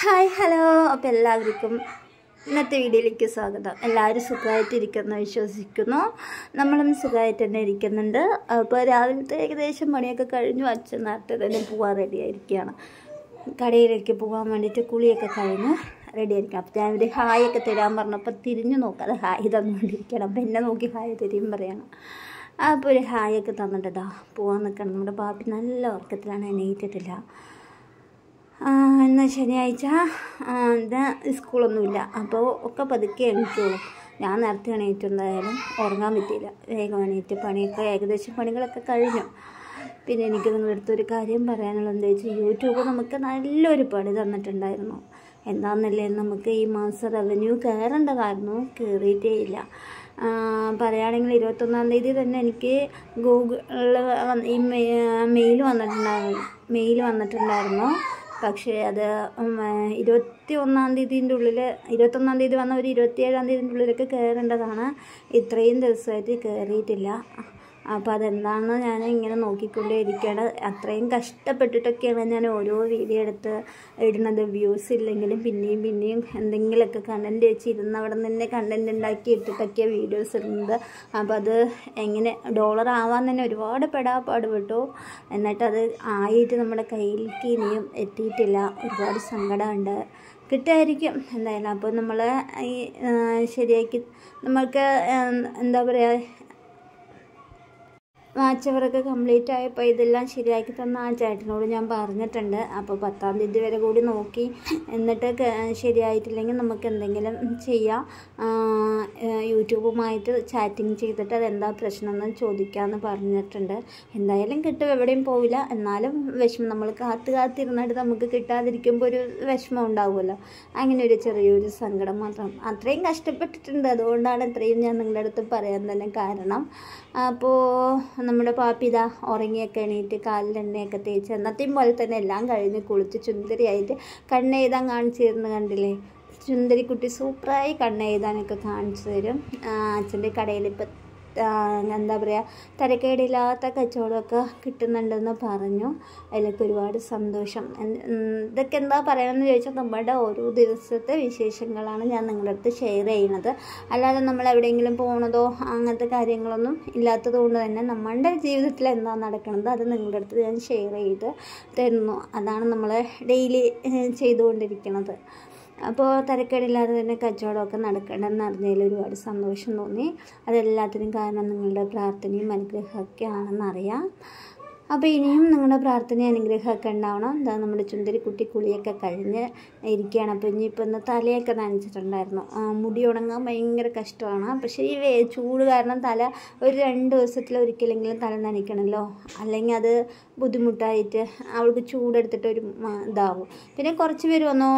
Hi hello. അപ്പോൾ എല്ലാവർക്കും ഇന്നത്തെ വീഡിയോയിലേക്ക് സ്വാഗതം. എല്ലാവരും സുഖമായിട്ടിരിക്കുന്നു വിശ്വസിക്കുന്നു. നമ്മളും സുഖമായിട്ട് തന്നെ ഇരിക്കുന്നുണ്ട്. അപ്പോൾ രാവിലത്തെ ഏകദേശം പണിയൊക്കെ കഴിഞ്ഞു. അച്ഛൻ നേരത്തെ തന്നെ പോകാൻ റെഡി ആയിരിക്കുകയാണ്. കടയിലേക്ക് പോകാൻ വേണ്ടിയിട്ട് കുളിയൊക്കെ കഴിഞ്ഞ് റെഡി ആയിരിക്കും. അപ്പോൾ ഞാൻ ഒരു ഹായൊക്കെ തരാൻ പറഞ്ഞപ്പോൾ തിരിഞ്ഞു നോക്കാതെ ഹായ് തന്നുകൊണ്ടിരിക്കണം. അപ്പോൾ എന്നെ നോക്കി ഹായ് തരും പറയണം. അപ്പോൾ ഒരു ഹായൊക്കെ തന്നിട്ടതാ പോകാൻ നിൽക്കണം. നമ്മുടെ പാപ്പി നല്ല ഉറക്കത്തിലാണ്, എണീറ്റിട്ടില്ല. ഇന്ന് ശനിയാഴ്ച സ്കൂളൊന്നുമില്ല, അപ്പോൾ ഒക്കെ പതുക്കെ എണീറ്റുള്ളൂ. ഞാൻ നേരത്തെ എണീറ്റുണ്ടായാലും ഉറങ്ങാൻ പറ്റിയില്ല. വേഗം എണീറ്റ് പണിയൊക്കെ ഏകദേശം പണികളൊക്കെ കഴിഞ്ഞു. പിന്നെ എനിക്ക് നിങ്ങളുടെ അടുത്തൊരു കാര്യം പറയാനുള്ളത് എന്താ വെച്ചാൽ, യൂട്യൂബ് നമുക്ക് നല്ലൊരു പണി തന്നിട്ടുണ്ടായിരുന്നു. എന്താണെന്നല്ലേ, നമുക്ക് ഈ മാസം റവന്യൂ കയറേണ്ടതായിരുന്നു, കയറിയിട്ടേ ഇല്ല. പറയുകയാണെങ്കിൽ 21-ാം തീയതി തന്നെ എനിക്ക് ഗൂഗിളിൽ ഈ മെയിൽ വന്നിട്ടുണ്ടായിരുന്നു. പക്ഷേ അത് 21-ാം തീയതിൻ്റെ ഉള്ളിൽ 21-ാം തീയതി വന്ന ഒരു 27-ാം തീയതിൻ്റെ ഉള്ളിലൊക്കെ കയറേണ്ടതാണ്. ഇത്രയും ദിവസമായിട്ട് കയറിയിട്ടില്ല. അപ്പോൾ അതെന്താണെന്ന് ഞാൻ ഇങ്ങനെ നോക്കിക്കൊണ്ടേ ഇരിക്കുകയാണ്. അത്രയും കഷ്ടപ്പെട്ടിട്ടൊക്കെയാണ് ഞാൻ ഓരോ വീഡിയോ എടുത്ത് ഇടുന്നത്. വ്യൂസ് ഇല്ലെങ്കിലും പിന്നെയും എന്തെങ്കിലുമൊക്കെ കണ്ടൻറ്റ് വെച്ചിരുന്ന് അവിടെ നിന്ന് തന്നെ കണ്ടൻറ്റ് ഉണ്ടാക്കി ഇട്ടിട്ടൊക്കെയാണ് വീഡിയോസ് ഇടുന്നത്. അപ്പോൾ അത് എങ്ങനെ ഡോളർ ആവാൻ തന്നെ ഒരുപാട് പാടുപെട്ടു. എന്നിട്ടത് ആയിട്ട് നമ്മുടെ കയ്യിലേക്ക് ഇനിയും എത്തിയിട്ടില്ല. ഒരുപാട് സങ്കടമുണ്ട്. കിട്ടുമായിരിക്കും എന്തായാലും. അപ്പോൾ നമ്മൾ ഈ ശരിയാക്കി നമ്മൾക്ക് എന്താ പറയുക, വാച്ച് അവറൊക്കെ കംപ്ലീറ്റ് ആയപ്പോൾ ഇതെല്ലാം ശരിയാക്കി തന്ന ആ ചേട്ടനോട് ഞാൻ പറഞ്ഞിട്ടുണ്ട്. അപ്പോൾ 10-ാം തീയതി വരെ കൂടി നോക്കി, എന്നിട്ട് ശരിയായിട്ടില്ലെങ്കിൽ നമുക്ക് എന്തെങ്കിലും ചെയ്യാം. യൂട്യൂബുമായിട്ട് ചാറ്റിങ് ചെയ്തിട്ട് അതെന്താ പ്രശ്നമെന്ന് ചോദിക്കാമെന്ന് പറഞ്ഞിട്ടുണ്ട്. എന്തായാലും കിട്ടും, എവിടെയും പോവില്ല. എന്നാലും വിഷമം, നമ്മൾ കാത്തിരുന്നിട്ട് നമുക്ക് കിട്ടാതിരിക്കുമ്പോൾ ഒരു വിഷമം ഉണ്ടാവുമല്ലോ. അങ്ങനെ ഒരു ചെറിയൊരു സങ്കടം മാത്രം. അത്രയും കഷ്ടപ്പെട്ടിട്ടുണ്ട്, അതുകൊണ്ടാണ് ഇത്രയും ഞാൻ നിങ്ങളുടെ അടുത്ത് പറയാൻ തന്നെ കാരണം. അപ്പോൾ നമ്മുടെ പാപ്പി ഇതാ ഉറങ്ങിയൊക്കെ എണീറ്റ് കാലിൽ എണ്ണയൊക്കെ തേച്ച് എന്നത്തെയും പോലെ തന്നെ എല്ലാം കഴിഞ്ഞ് കുളിച്ച് ചുന്ദരിയായിട്ട് കണ്ണെഴുതാൻ കാണിച്ചു തരുന്ന കണ്ടില്ലേ. ചുന്ദരിക്കുട്ടി സൂപ്പറായി കണ്ണെഴുതാനൊക്കെ കാണിച്ചു തരും. അച്ഛൻ്റെ കടയിൽ ഇപ്പം എന്താ പറയുക, തരക്കേടില്ലാത്ത കച്ചവടമൊക്കെ കിട്ടുന്നുണ്ടെന്ന് പറഞ്ഞു. അതിലൊക്കെ ഒരുപാട് സന്തോഷം. ഇതൊക്കെ എന്താ പറയുകയെന്ന് ചോദിച്ചാൽ, നമ്മുടെ ഓരോ ദിവസത്തെ വിശേഷങ്ങളാണ് ഞാൻ നിങ്ങളുടെ അടുത്ത് ഷെയർ ചെയ്യുന്നത്. അല്ലാതെ നമ്മൾ എവിടെയെങ്കിലും പോകണതോ അങ്ങനത്തെ കാര്യങ്ങളൊന്നും ഇല്ലാത്തത് കൊണ്ട് തന്നെ നമ്മളുടെ ജീവിതത്തിൽ എന്താ നടക്കുന്നത് അത് നിങ്ങളുടെ അടുത്ത് ഞാൻ ഷെയർ ചെയ്ത് തരുന്നു. അതാണ് നമ്മൾ ഡെയിലി ചെയ്തുകൊണ്ടിരിക്കുന്നത്. അപ്പോൾ തരക്കേടില്ലാതെ തന്നെ കച്ചവടമൊക്കെ നടക്കണമെന്ന് അറിഞ്ഞതിൽ ഒരുപാട് സന്തോഷം തോന്നി. അതെല്ലാത്തിനും കാരണം നിങ്ങളുടെ പ്രാർത്ഥനയും അനുഗ്രഹമൊക്കെ ആണെന്നറിയാം. അപ്പോൾ ഇനിയും നിങ്ങളുടെ പ്രാർത്ഥനയും അനുഗ്രഹമൊക്കെ ഉണ്ടാവണം. എന്താ നമ്മുടെ ചുന്ദരിക്കുട്ടി കുളിയൊക്കെ കഴിഞ്ഞ് ഇരിക്കുകയാണ്. അപ്പോൾ ഇനിയിപ്പോൾ ഇന്ന് തലയൊക്കെ നനച്ചിട്ടുണ്ടായിരുന്നു. മുടി ഉണങ്ങാൻ ഭയങ്കര കഷ്ടമാണ്. പക്ഷേ ഈ ചൂട് കാരണം തല ഒരു 2 ദിവസത്തിലൊരിക്കലെങ്കിലും തല നനയ്ക്കണമല്ലോ, അല്ലെങ്കിൽ അത് ബുദ്ധിമുട്ടായിട്ട് അവൾക്ക് ചൂടെടുത്തിട്ട് ഒരു ഇതാവും. പിന്നെ കുറച്ച് പേര് വന്ന്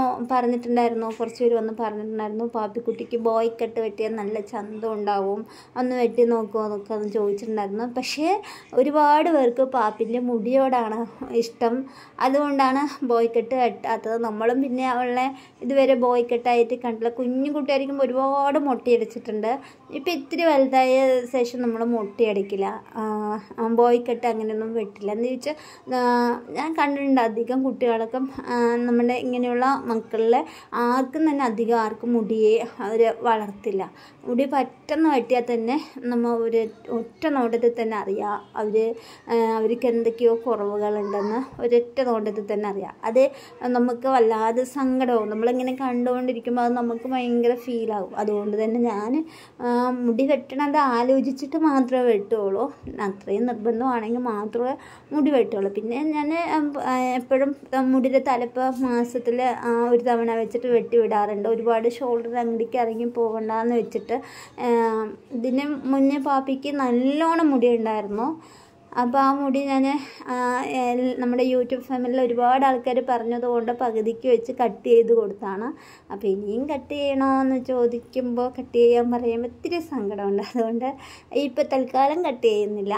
പറഞ്ഞിട്ടുണ്ടായിരുന്നു പാപ്പിക്കുട്ടിക്ക് ബോയ് കട്ട് വെട്ടിയാൽ നല്ല ചന്തം ഉണ്ടാവും, ഒന്ന് വെട്ടി നോക്കുമോ എന്നൊക്കെ ഒന്ന് ചോദിച്ചിട്ടുണ്ടായിരുന്നു. പക്ഷേ ഒരുപാട് പേർക്ക് പാപ്പിൻ്റെ മുടിയോടാണ് ഇഷ്ടം. അതുകൊണ്ടാണ് ബോയ് കട്ട് വെട്ടാത്തത്. നമ്മളും പിന്നെ അവളെ ഇതുവരെ ബോയ് കട്ടായിട്ട് കണ്ടില്ല. കുഞ്ഞു കുട്ടിയായിരിക്കുമ്പോൾ ഒരുപാട് മൊട്ടയടിച്ചിട്ടുണ്ട്. ഇപ്പം ഇത്തിരി വലുതായ ശേഷം നമ്മൾ മൊട്ടയടിക്കില്ല, ബോയ് കട്ട് അങ്ങനെയൊന്നും വെട്ടില്ല. എന്ന് ചോദിച്ചാൽ ഞാൻ കണ്ടിട്ടുണ്ട് അധികം കുട്ടികളൊക്കെ നമ്മുടെ ഇങ്ങനെയുള്ള മക്കളിൽ ആർക്കും മുടിയെ അവർ വളർത്തില്ല. മുടി പെട്ടെന്ന് വെട്ടിയാൽ തന്നെ നമ്മൾ ഒരു ഒറ്റ നോട്ടത്തിൽ തന്നെ അറിയാം അവർക്ക് എന്തൊക്കെയോ കുറവുകളുണ്ടെന്ന് ഒരൊറ്റ നോട്ടത്തിൽ തന്നെ അറിയാം. അത് നമുക്ക് വല്ലാതെ സങ്കടമാവും. നമ്മളിങ്ങനെ കണ്ടുകൊണ്ടിരിക്കുമ്പോൾ അത് നമുക്ക് ഭയങ്കര ഫീലാവും. അതുകൊണ്ട് തന്നെ ഞാൻ മുടി വെട്ടണത് ആലോചിച്ചിട്ട് മാത്രമേ വെട്ടുകയുള്ളൂ. അത്രയും നിർബന്ധമാണെങ്കിൽ മാത്രമേ മുടി വെട്ടുകയുള്ളൂ. പിന്നെ ഞാൻ എപ്പോഴും മുടിയുടെ തലപ്പ് മാസത്തിൽ ഒരു തവണ വെച്ചിട്ട് വെട്ടി വിടാറുണ്ട്. ഒരുപാട് ഷോൾഡർ അങ്ങടിക്ക് ഇറങ്ങി പോകണ്ടെന്ന് വെച്ചിട്ട്. ഇതിന് മുന്നേ പാപ്പിക്ക് നല്ലോണം മുടി ഉണ്ടായിരുന്നു. അപ്പോൾ ആ മുടി ഞാൻ നമ്മുടെ യൂട്യൂബ് ഫാമിലിയിൽ ഒരുപാട് ആൾക്കാർ പറഞ്ഞതുകൊണ്ട് പകുതിക്ക് വെച്ച് കട്ട് ചെയ്ത് കൊടുത്താണ്. അപ്പോൾ ഇനിയും കട്ട് ചെയ്യണമെന്ന് ചോദിക്കുമ്പോൾ കട്ട് ചെയ്യാൻ പറയുമ്പോൾ ഇത്തിരി സങ്കടമുണ്ട്. അതുകൊണ്ട് ഇപ്പോൾ തൽക്കാലം കട്ട് ചെയ്യുന്നില്ല.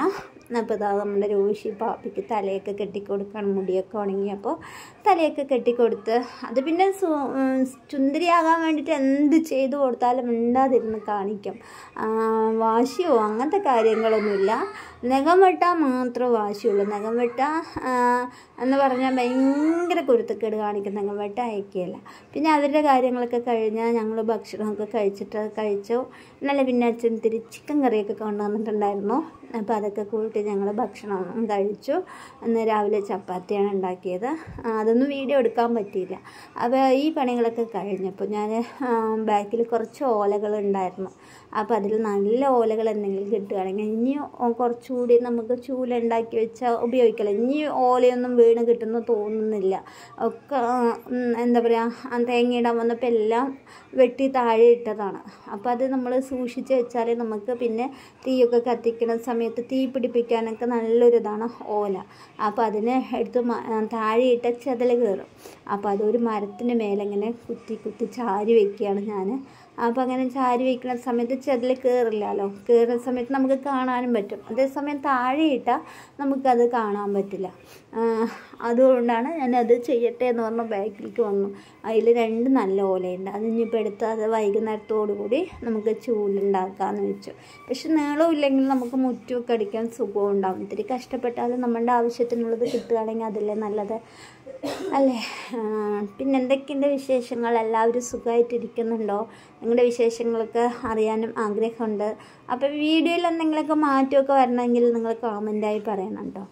അപ്പോൾ ഇതാ നമ്മുടെ രോഷി പാപ്പിക്ക് തലയൊക്കെ കെട്ടിക്കൊടുക്കണം. മുടിയൊക്കെ ഉണങ്ങിയപ്പോൾ തലയൊക്കെ കെട്ടിക്കൊടുത്ത് അത് പിന്നെ ചുന്ദരിയാകാൻ വേണ്ടിയിട്ട് എന്ത് ചെയ്തു കൊടുത്താലും മിണ്ടാതിരുന്ന് കാണിക്കും. വാശിയോ അങ്ങനത്തെ കാര്യങ്ങളൊന്നുമില്ല. നഖം വെട്ടാൻ മാത്രമേ വാശിയുള്ളൂ. നഖം വെട്ടാൻ എന്ന് പറഞ്ഞാൽ ഭയങ്കര കുരുത്തക്കേട് കാണിക്കും. നഖം വെട്ടാൻ അയക്കുകയില്ല. പിന്നെ അവരുടെ കാര്യങ്ങളൊക്കെ കഴിഞ്ഞാൽ ഞങ്ങൾ ഭക്ഷണമൊക്കെ കഴിച്ചു. ഇന്നലെ പിന്നെ അച്ഛൻ ചിക്കൻ കറിയൊക്കെ കൊണ്ടുവന്നിട്ടുണ്ടായിരുന്നു. അപ്പോൾ അതൊക്കെ കൂട്ടി ഞങ്ങൾ ഭക്ഷണം കഴിച്ചു. ഇന്ന് രാവിലെ ചപ്പാത്തിയാണ് ഉണ്ടാക്കിയത്. അതൊന്നും വീഡിയോ എടുക്കാൻ പറ്റിയില്ല. അപ്പോൾ ഈ പണികളൊക്കെ കഴിഞ്ഞപ്പോൾ ഞാൻ ബാക്കിൽ കുറച്ച് ഓലകളുണ്ടായിരുന്നു. അപ്പോൾ അതിൽ നല്ല ഓലകൾ എന്തെങ്കിലും കിട്ടുകയാണെങ്കിൽ ഇനി കുറച്ചുകൂടി നമുക്ക് ചൂലുണ്ടാക്കി വെച്ചാൽ ഉപയോഗിക്കില്ല. ഇനി ഓലയൊന്നും വീണ് കിട്ടുമെന്ന് തോന്നുന്നില്ല. ഒക്കെ എന്താ പറയുക, തേങ്ങയിടാൻ വന്നപ്പോൾ എല്ലാം വെട്ടി താഴെ ഇട്ടതാണ്. അപ്പോൾ അത് നമ്മൾ സൂക്ഷിച്ച് വെച്ചാൽ നമുക്ക് പിന്നെ തീയൊക്കെ കത്തിക്കുന്ന സമയത്ത് തീ പിടിപ്പിക്കാനൊക്കെ നല്ലൊരിതാണ് ഓല. അപ്പോൾ അതിനെ എടുത്ത് താഴെ ഇട്ട ചെതൽ കയറും. അപ്പോൾ അതൊരു മരത്തിന് മേലെ ഇങ്ങനെ കുത്തി ചാരി വയ്ക്കുകയാണ് ഞാൻ. അപ്പോൾ അങ്ങനെ ചാരി വയ്ക്കുന്ന സമയത്ത് ചെതൽ കയറില്ലല്ലോ. കയറുന്ന സമയത്ത് നമുക്ക് കാണാനും പറ്റും. അതേസമയം താഴെ ഇട്ടാൽ നമുക്കത് കാണാൻ പറ്റില്ല. അതുകൊണ്ടാണ് ഞാനത് ചെയ്യട്ടെ എന്ന് പറഞ്ഞ ബാക്കിലേക്ക് വന്നു. അതിൽ 2 നല്ല ഓലയുണ്ട്. അത് ഇനിയിപ്പോൾ എടുത്ത് അത് വൈകുന്നേരത്തോടു കൂടി നമുക്ക് ചൂലുണ്ടാക്കാമെന്ന് വെച്ചു. പക്ഷെ നീളമില്ലെങ്കിൽ നമുക്ക് മുറ്റുമൊക്കെ അടിക്കാൻ സുഖം ഉണ്ടാവും. ഇത്തിരി കഷ്ടപ്പെട്ടാലും നമ്മുടെ ആവശ്യത്തിനുള്ളത് കിട്ടുകയാണെങ്കിൽ അതല്ലേ നല്ലത് അല്ലേ? പിന്നെ എന്തൊക്കെയുണ്ട് വിശേഷങ്ങൾ? എല്ലാവരും സുഖമായിട്ടിരിക്കുന്നുണ്ടോ? നിങ്ങളുടെ വിശേഷങ്ങളൊക്കെ അറിയാനും ആഗ്രഹമുണ്ട്. അപ്പോൾ വീഡിയോയിൽ എന്തെങ്കിലുമൊക്കെ മാറ്റമൊക്കെ വരണമെങ്കിൽ നിങ്ങൾ കമൻറ്റായി പറയണം കേട്ടോ.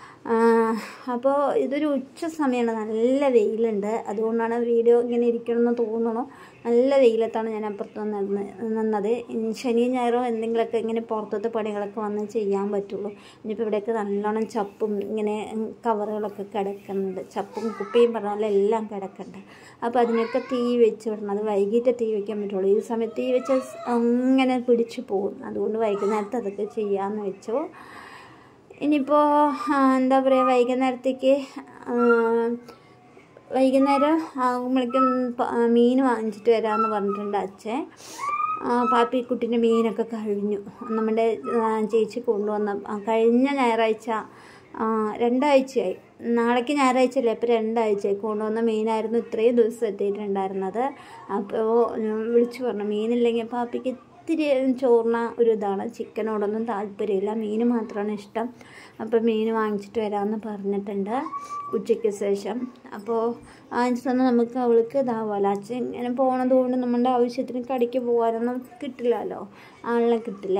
അപ്പോൾ ഇതൊരു ഉച്ച സമയമാണ്. നല്ല വെയിലുണ്ട്. അതുകൊണ്ടാണ് വീഡിയോ ഇങ്ങനെ ഇരിക്കണമെന്ന് തോന്നണു. നല്ല വെയിലത്താണ് ഞാൻ അപ്പുറത്ത് നിന്നത്. ശനിയും ഞായറും എന്തെങ്കിലുമൊക്കെ ഇങ്ങനെ പുറത്തത്തെ പണികളൊക്കെ വന്ന് ചെയ്യാൻ പറ്റുള്ളൂ. ഇനിയിപ്പോൾ ഇവിടെയൊക്കെ നല്ലോണം ചപ്പും ഇങ്ങനെ കവറുകളൊക്കെ കിടക്കുന്നുണ്ട്. ചപ്പും കുപ്പിയും പറഞ്ഞാൽ എല്ലാം കിടക്കുന്നുണ്ട്. അപ്പോൾ അതിനൊക്കെ തീ വെച്ച് വിടണം. അത് വൈകിട്ട് തീ വയ്ക്കാൻ പറ്റുള്ളൂ. ഈ സമയത്ത് തീ വെച്ചാൽ അങ്ങനെ പിടിച്ചു പോകും. അതുകൊണ്ട് വൈകുന്നേരത്ത് അതൊക്കെ ചെയ്യാമെന്ന് വെച്ചു. ഇനിയിപ്പോൾ എന്താ പറയുക, വൈകുന്നേരം ആകുമ്പോഴേക്കും മീൻ വാങ്ങിച്ചിട്ട് വരാമെന്ന് പറഞ്ഞിട്ടുണ്ട് അച്ഛൻ. പാപ്പിക്കുട്ടിൻ്റെ മീനൊക്കെ കഴിഞ്ഞു. നമ്മുടെ ചേച്ചി കൊണ്ടുവന്ന കഴിഞ്ഞ ഞായറാഴ്ച 2 ആഴ്ചയായി. നാളേക്ക് ഞായറാഴ്ച അല്ലേ, അപ്പോൾ 2 ആഴ്ചയായി കൊണ്ടുവന്ന മീനായിരുന്നു ഇത്രയും ദിവസം എത്തിയിട്ടുണ്ടായിരുന്നത്. അപ്പോൾ വിളിച്ചു പറഞ്ഞു മീനില്ലെങ്കിൽ പാപ്പിക്ക് ഇത്തിരി ചോറിന ഒരു ഇതാണ്. ചിക്കനോടൊന്നും താല്പര്യമില്ല, മീൻ മാത്രമാണ് ഇഷ്ടം. അപ്പോൾ മീൻ വാങ്ങിച്ചിട്ട് വരാമെന്ന് പറഞ്ഞിട്ടുണ്ട് ഉച്ചയ്ക്ക് ശേഷം. അപ്പോൾ വാങ്ങിച്ചു തന്നെ നമുക്ക് അവൾക്ക് ഇതാവുമല്ലോ. അച്ഛൻ ഇങ്ങനെ പോണത് കൊണ്ട് നമ്മുടെ ആവശ്യത്തിന് കടയ്ക്ക് പോകാനൊന്നും കിട്ടില്ലല്ലോ, ആളിനെ കിട്ടില്ല.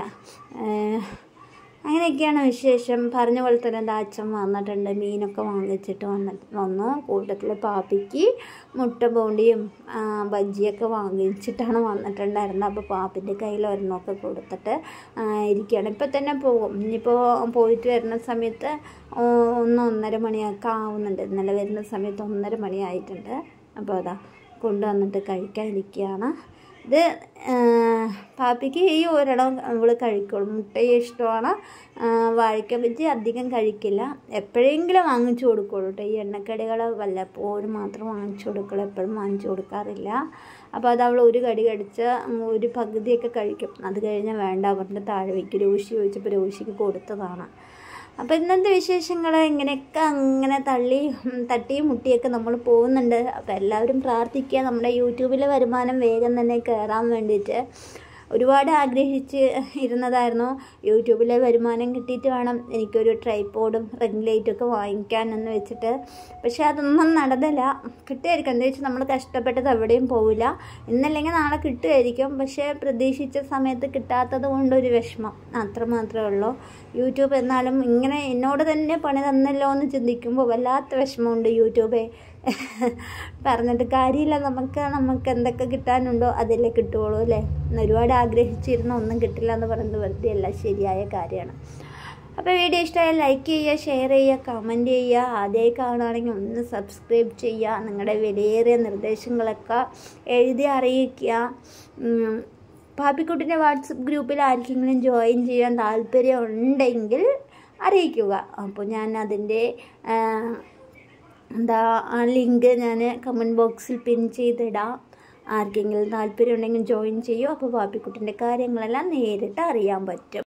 അങ്ങനെയൊക്കെയാണ് വിശേഷം. പറഞ്ഞ പോലെ തന്നെ എൻ്റെ അച്ഛൻ വന്നിട്ടുണ്ട്. മീനൊക്കെ വാങ്ങിച്ചിട്ട് വന്നു. കൂട്ടത്തിൽ പാപ്പിക്ക് മുട്ട ബോണ്ടിയും ബജ്ജിയൊക്കെ വാങ്ങിച്ചിട്ടാണ് വന്നിട്ടുണ്ടായിരുന്നത്. അപ്പോൾ പാപ്പിൻ്റെ കയ്യിൽ ഒരെണ്ണമൊക്കെ കൊടുത്തിട്ട് ഇരിക്കുകയാണ്. ഇപ്പം തന്നെ പോകും. ഇനിയിപ്പോൾ പോയിട്ട് വരുന്ന സമയത്ത് 1-1:30 മണിയൊക്കെ ആവുന്നുണ്ട്. ഇന്നലെ വരുന്ന സമയത്ത് 1:30 മണിയായിട്ടുണ്ട്. അപ്പോൾ അതാ കൊണ്ടുവന്നിട്ട് കഴിക്കാനിരിക്കുകയാണ്. ഇത് പാപ്പിക്ക് ഈ ഒരെണ്ണം അവൾ കഴിക്കുള്ളൂ. മുട്ടയെ ഇഷ്ടമാണ്. വാഴയ്ക്ക ബജ്ജി അധികം കഴിക്കില്ല. എപ്പോഴെങ്കിലും വാങ്ങിച്ചു കൊടുക്കുള്ളൂ കേട്ടോ. ഈ എണ്ണക്കടികൾ വല്ലപ്പോഴും മാത്രം വാങ്ങിച്ചു കൊടുക്കുള്ളൂ, എപ്പോഴും വാങ്ങിച്ചു കൊടുക്കാറില്ല. അപ്പോൾ അത് അവൾ ഒരു കടി കടിച്ച് ഒരു പകുതിയൊക്കെ കഴിക്കും. അത് കഴിഞ്ഞാൽ വേണ്ട പറഞ്ഞിട്ട് താഴെ വയ്ക്കും. രോഷി ചോദിച്ചപ്പോൾ രോഷിക്ക് കൊടുത്തതാണ്. അപ്പോൾ ഇന്നത്തെ വിശേഷങ്ങൾ ഇങ്ങനെയൊക്കെ അങ്ങനെ തട്ടിയും മുട്ടിയൊക്കെ നമ്മൾ പോകുന്നുണ്ട്. അപ്പോൾ എല്ലാവരും പ്രാർത്ഥിക്കുക നമ്മുടെ യൂട്യൂബിലെ വരുമാനം വേഗം തന്നെ കയറാൻ വേണ്ടിയിട്ട്. ഒരുപാട് ആഗ്രഹിച്ച് ഇരുന്നതായിരുന്നു യൂട്യൂബിലെ വരുമാനം കിട്ടിയിട്ട് വേണം എനിക്കൊരു ട്രൈപോഡും റിംഗ് ലൈറ്റൊക്കെ വാങ്ങിക്കാനെന്ന് വെച്ചിട്ട്. പക്ഷേ അതൊന്നും നടന്നില്ല. കിട്ടുമായിരിക്കും, എന്താ വെച്ചാൽ നമ്മൾ കഷ്ടപ്പെട്ടത് എവിടെയും പോവില്ല. ഇന്നല്ലെങ്കിൽ നാളെ കിട്ടുമായിരിക്കും. പക്ഷേ പ്രതീക്ഷിച്ച സമയത്ത് കിട്ടാത്തത് കൊണ്ടൊരു വിഷമം അത്രമാത്രമേ ഉള്ളൂ. യൂട്യൂബ് എന്നാലും ഇങ്ങനെ എന്നോട് തന്നെ പണി തന്നല്ലോ എന്ന് ചിന്തിക്കുമ്പോൾ വല്ലാത്ത വിഷമമുണ്ട്. യൂട്യൂബേ പറഞ്ഞിട്ട് കാര്യമില്ല. നമുക്ക് എന്തൊക്കെ കിട്ടാനുണ്ടോ അതല്ലേ കിട്ടുകയുള്ളൂ അല്ലേ. ഒരുപാട് ആഗ്രഹിച്ചിരുന്ന ഒന്നും കിട്ടില്ല എന്ന് പറയുന്നത് വെറുതെ അല്ല, ശരിയായ കാര്യമാണ്. അപ്പോൾ വീഡിയോ ഇഷ്ടമായാൽ ലൈക്ക് ചെയ്യുക, ഷെയർ ചെയ്യുക, കമൻറ്റ് ചെയ്യുക. ആദ്യമായി കാണുകയാണെങ്കിൽ ഒന്ന് സബ്സ്ക്രൈബ് ചെയ്യുക. നിങ്ങളുടെ വിലയേറിയ നിർദ്ദേശങ്ങളൊക്കെ എഴുതി അറിയിക്കുക. പാപ്പിക്കുട്ടിൻ്റെ വാട്സപ്പ് ഗ്രൂപ്പിൽ ആർക്കെങ്കിലും ജോയിൻ ചെയ്യാൻ താല്പര്യം ഉണ്ടെങ്കിൽ അറിയിക്കുക. അപ്പോൾ ഞാൻ അതിൻ്റെ ലിങ്ക് ഞാൻ കമൻറ്റ് ബോക്സിൽ പിൻ ചെയ്തിടാം. ആർക്കെങ്കിലും താല്പര്യം ഉണ്ടെങ്കിൽ ജോയിൻ ചെയ്യൂ. അപ്പോൾ പാപ്പിക്കുട്ടിൻ്റെ കാര്യങ്ങളെല്ലാം നേരിട്ട് അറിയാൻ പറ്റും.